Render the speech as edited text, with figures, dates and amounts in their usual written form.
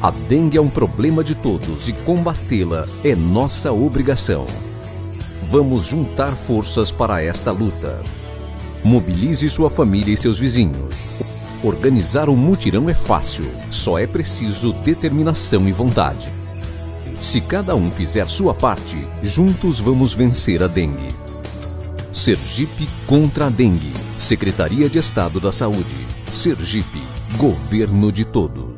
A dengue é um problema de todos e combatê-la é nossa obrigação. Vamos juntar forças para esta luta. Mobilize sua família e seus vizinhos. Organizar um mutirão é fácil, só é preciso determinação e vontade. Se cada um fizer sua parte, juntos vamos vencer a dengue. Sergipe contra a dengue. Secretaria de Estado da Saúde. Sergipe, governo de todos.